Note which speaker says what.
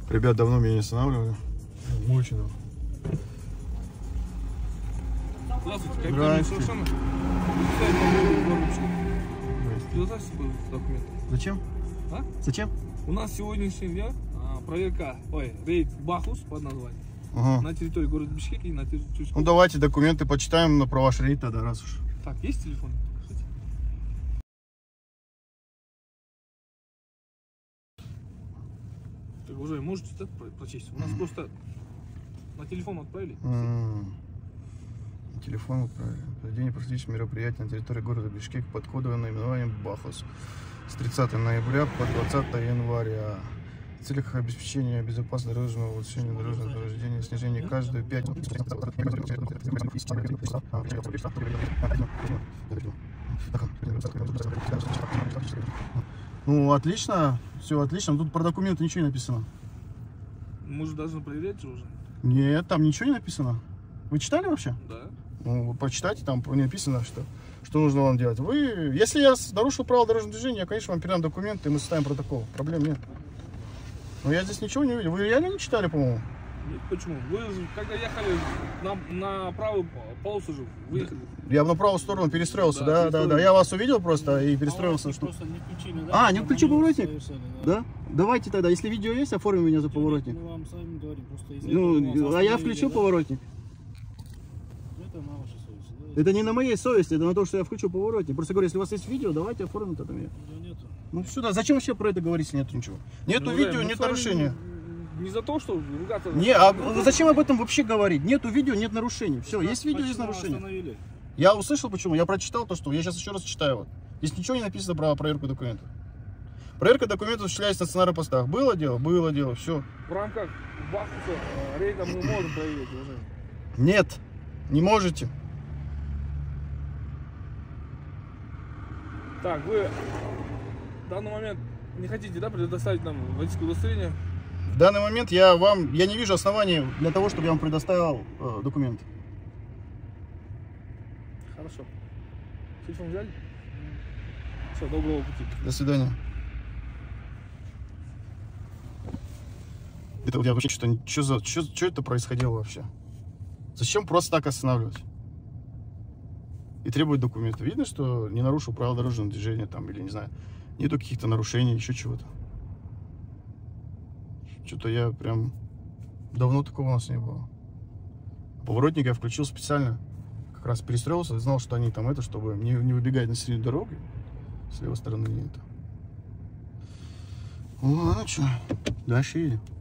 Speaker 1: Ребят, давно меня не останавливали. Очень давно.
Speaker 2: Здравствуйте,
Speaker 1: Здравствуйте.
Speaker 2: Предоставьте документы.
Speaker 1: Зачем?
Speaker 2: А?
Speaker 1: Зачем?
Speaker 2: У нас сегодняшний день проверка, рейд Бахус под названием.
Speaker 1: Ага.
Speaker 2: На территории города Бишкек и на территории...
Speaker 1: Ну давайте документы почитаем про ваш рейд тогда, раз уж.
Speaker 2: Так, есть телефон? Так, уже можете прочесть? У нас просто на телефон отправили.
Speaker 1: На телефон отправили. Проведение практических мероприятий на территории города Бишкек под кодовым наименованием Бахус с 30 ноября по 20 января. В целях обеспечения безопасного дорожного улучшения дорожного повреждения, снижения каждую пятницу. Ну, отлично, все отлично. Тут про документы ничего не написано.
Speaker 2: Мы же должны проверять же уже.
Speaker 1: Нет, там ничего не написано. Вы читали вообще?
Speaker 2: Да.
Speaker 1: Ну, почитайте, там не написано, что нужно вам делать. Вы, если я нарушил правила дорожного движения, я, конечно, вам передам документы, и мы составим протокол. Проблем нет. Но я здесь ничего не видел. Вы реально не читали, по-моему?
Speaker 2: Нет, почему? Вы же, когда ехали на правую полосу же, выехали.
Speaker 1: Я на правую сторону перестроился, да. Я вас увидел просто и перестроился. Что...
Speaker 3: Просто не включили, да?
Speaker 1: А, не включил поворотник?
Speaker 3: Да.
Speaker 1: Да? Давайте тогда, если видео есть, оформим меня за поворотник.
Speaker 3: Мы вам сами говорим, просто из-за
Speaker 1: Ну,
Speaker 3: этого
Speaker 1: а я включил поворотник.
Speaker 3: Это на вашей совести, да?
Speaker 1: Это не на моей совести, это на то, что я включу поворотник. Просто говорю, если у вас есть видео, давайте оформим тогда меня.
Speaker 3: Да нету.
Speaker 1: Ну сюда, зачем вообще про это говорить, если нет ничего? Нету видео, нет нарушения.
Speaker 2: Не за то, что ругаться...
Speaker 1: Не, а зачем об этом вообще говорить? Нету видео, нет нарушений. Все, есть видео, есть нарушения.
Speaker 3: Остановили?
Speaker 1: Я услышал, почему. Я прочитал то, что... Я сейчас еще раз читаю. Вот. Здесь ничего не написано про проверку документов. Проверка документов осуществляется на стационарных постах. Было дело? Было дело. Все.
Speaker 2: В рамках Бахуса рейда мы можем проверить уже.
Speaker 1: Нет, не можете.
Speaker 2: Так, вы в данный момент не хотите, да, предоставить нам водительское удостоверение?
Speaker 1: В данный момент я не вижу оснований для того, чтобы я вам предоставил документы.
Speaker 2: Хорошо. Телефон взяли? Все, доброго пути.
Speaker 1: До свидания. Это я вообще что это происходило вообще? Зачем просто так останавливать? И требовать документы. Видно, что не нарушил правила дорожного движения там, или не знаю, нету каких-то нарушений, еще чего-то. Что-то я прям... Давно такого у нас не было. Поворотник я включил специально. Как раз перестроился, знал, что они там это, чтобы не выбегать на середину дороги. С левой стороны нет. Ну ладно, что, дальше едем.